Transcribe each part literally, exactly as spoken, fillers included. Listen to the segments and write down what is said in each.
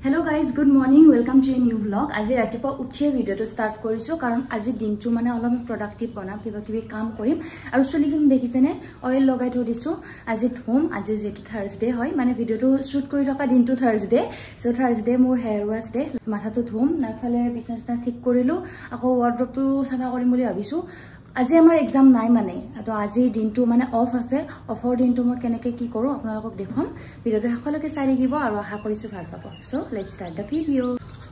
Hello guys, good morning. Welcome to a new vlog. আজি ৰাতিপুৱা উঠিয়ে ভিডিওটো ষ্টাৰ্ট কৰিছো কাৰণ আজি দিনটো মানে অলপ প্ৰডাক্টিভ বনাম কিবা কিবি কাম কৰিম আৰু চুলিখিনি দেখিছেনে অয়েল লগাই থৈ দিছো আজি ধুম আজি যেটো থাৰ্সডে হয় মানে ভিডিওটো শুট কৰি থকা দিনটো থাৰ্সডে সো থাৰ্সডে মোৰ হেয়াৰ ওয়াশ ডে মাথাটো ধুম নাফালে বিজনেছটা ঠিক কৰিলো আকৌ ওয়াৰ্ড্ৰপটো সাফা কৰিম বুলি ভাবিছো আজি আমাৰ এক্সাম নাই মানে তো আজি দিনটো মানে অফ আছে অফৰ দিনটো মই কেনেকৈ কি কৰো আপোনালোকক দেখাম ভিডিওটো সকলোকে চাই থাকিব আৰু আশা কৰিছো ভাল পাব so let's start the video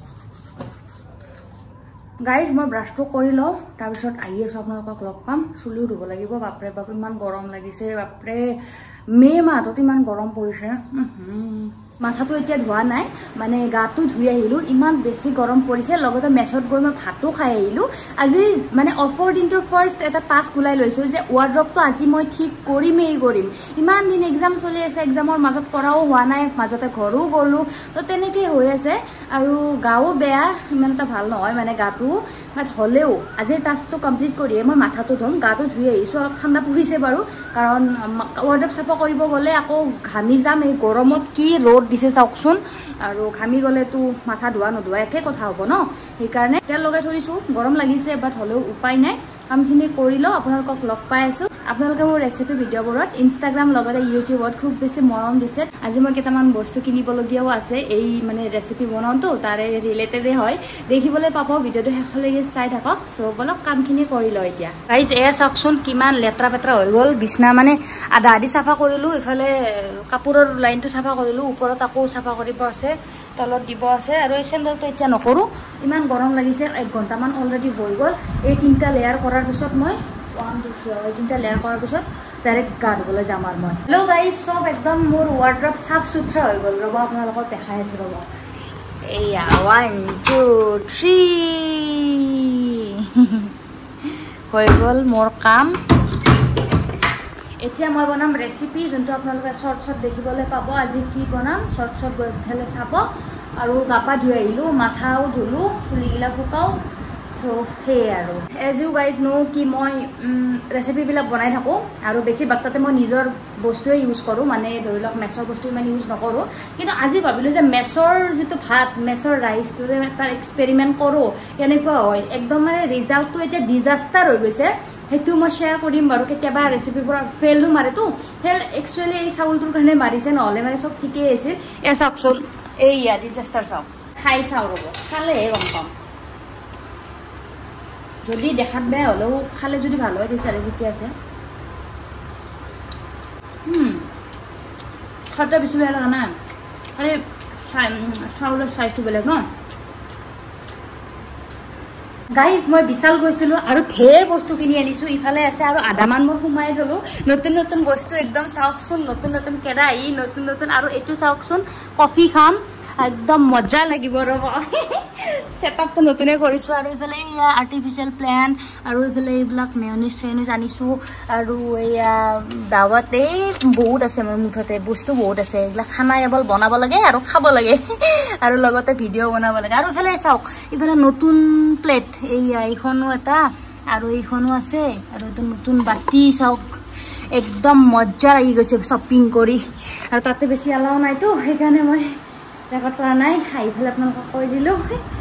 guys মই ব্ৰাশটো কৰি লওঁ তাৰ পিছত আহি আছো আপোনালোকক লগ পাম চুলিও ধুব লাগিব বাপৰে বাপ ইমান গৰম লাগিছে বাপৰে মে মাহত ইমান গৰম পৰিছে মাথাটো এতিয়া ধোৱা নাই মানে গাটো ধুই আহিলো ইমান বেছি গৰম পৰিছে লগতে মেছত গৈ মই ভাতো খাই আহিলো আজি মানে অফৰ দিনটোৰ ফাৰ্ষ্ট এটা টাস্ক ওলাই লৈছো যে ওয়াৰ্ড্ৰপটো আজি মই ঠিক কৰিমেই কৰিম ইমান দিন এক্সাম চলি আছে এক্সামৰ মাজত পঢ়াও হোৱা নাই মাজতে ঘৰো গলো তো তেনেকৈ হৈ আছে আৰু গাও বেয়া ইমান এটা ভাল নহয় মানে গাটো বাট হলেও আজিৰ টাস্কটো কমপ্লিট কৰিয়ে মই মাথাটো ধুম গাটো ধুই আহিছো অলপ ঠাণ্ডা পৰিছে বাৰু কাৰণ ওয়াৰ্ড্ৰপ চাফা কৰিব গ'লে আকৌ ঘামি যাম এই গৰমত কি ৰ'দ দিছে চাওকচোন আৰু ঘামি গ'লেতো মাথা ধোৱা নধোৱা একে কথা হ'ব ন সেইকাৰণে তেল লগাই থৰিছো গৰম লাগিছে বাট হলেও উপায় নাই কামখিনি কৰি লওঁ আপোনালোকক লগ পাই আছো আপোনালোকে মোৰ ৰেচিপি ভিডিঅ'বোৰত ইনষ্টাগ্ৰাম লগতে ইউটিউবত খুব বেছি মৰম দিছে আজি মই কেইটামান বস্তু কিনিবলগীয়াও আছে এই মানে ৰেচিপি বনাওঁতো তাৰে ৰিলেটেডে হয় দেখিবলৈ পাব ভিডিঅ'টো শেষলৈকে চাই থাকক চ' বলক কামখিনি কৰি লওঁ এতিয়া গাইজ এয়া চাওকচোন কিমান লেতেৰা পেতেৰা হৈ গ'ল বিছনা মানে আধা আধি চাফা কৰিলোঁ ইফালে কাপোৰৰ লাইনটো চাফা কৰিলোঁ ওপৰত আকৌ চাফা কৰিব আছে তলত দিব আছে আৰু এই চেণ্ডেলটো এতিয়া নকৰোঁ ইমান গৰম লাগিছে এক ঘণ্টামান অলৰেডি হৈ গ'ল এই তিনিটা লেয়াৰ কৰাৰ পিছত মই ওৱান টু থ্ৰী তিনিটা লেয়াৰ কৰাৰ পিছত ডাইৰেক্ট গা ধুবলৈ যাম আৰু মই হেল্ল' গাইজ চব একদম মোৰ ৱাৰ্ড্ৰপ চাফ চুথৰা হৈ গ'ল ৰ'ব আপোনালোকক দেখাই আছোঁ ৰ'ব এয়া ওৱান টু থ্ৰী হৈ গ'ল মোৰ কাম এতিয়া মই বনাম ৰেচিপি যোনটো আপোনালোকে শ্বৰ্টছত দেখিবলৈ পাব আজি কি বনাম শ্বৰ্টছত গৈ পেলাই চাব আৰু গা পা ধুই আহিলোঁ মাথাও ধুলোঁ চুলিগিলা শুকাওঁ চ' সেয়ে আৰু এজ ইউ গাইজ নো কি মই ৰেচিপিবিলাক বনাই থাকোঁ আৰু বেছিভাগ তাতে মই নিজৰ বস্তুৱে ইউজ কৰোঁ মানে ধৰি লওক মেছৰ বস্তু ইমান ইউজ নকৰোঁ কিন্তু আজি ভাবিলোঁ যে মেছৰ যিটো ভাত মেছৰ ৰাইচটোৰে এটা এক্সপেৰিমেণ্ট কৰোঁ কেনেকুৱা হয় একদম মানে ৰিজাল্টটো এতিয়া ডিজাষ্টাৰ হৈ গৈছে সেইটো মই শ্বেয়াৰ কৰিম বাৰু কেতিয়াবা ৰেচিপিবোৰ ফেইলো মাৰেতো ফেইল একচুৱেলি এই চাউলটোৰ কাৰণে মাৰিছে নহ'লে মানে চব ঠিকেই আছিল এয়া চাওকচোন এইয়া ডিজাষ্টাৰ চাওক খাই চাওঁ ৰ'ব খালেহে গম পাম যদি দেখাত বেয়া হ'লেও খালে যদি ভাল হয় তেতিয়াহ'লে ঠিকে আছে খাওঁতে বেছি বেয়া লগা নাই খালি চাউলৰ চাইজটো বেলেগ ন গাইজ মই বিশাল গৈছিলোঁ আৰু ঢেৰ বস্তু কিনি আনিছোঁ ইফালে আছে আৰু আধামান মই সোমাই থ'লোঁ নতুন নতুন বস্তু একদম চাওকচোন নতুন নতুন কেৰাহী নতুন নতুন আৰু এইটো চাওকচোন কফি খাম একদম মজা লাগিব ৰ'ব ছেটআপটো নতুনে কৰিছোঁ আৰু এইফালে এয়া আৰ্টিফিচিয়েল প্লেণ্ট আৰু এইফালে এইবিলাক মেয়নিজ চেয়নিজ আনিছোঁ আৰু এয়া দাৱাত এই বহুত আছে মোৰ মুঠতে বস্তু বহুত আছে এইবিলাক খানা এবাৰ বনাব লাগে আৰু খাব লাগে আৰু লগতে ভিডিঅ' বনাব লাগে আৰু এইফালে চাওক এইফালে নতুন প্লেট এইয়া এইখনো এটা আৰু এইখনো আছে আৰু এইটো নতুন বাতি চাওক একদম মজা লাগি গৈছে শ্বপিং কৰি আৰু তাতে বেছি এলাও নাইতো সেইকাৰণে মই ৰেকৰ্ড কৰা নাই আহি পেলাই আপোনালোকক কৈ দিলোঁ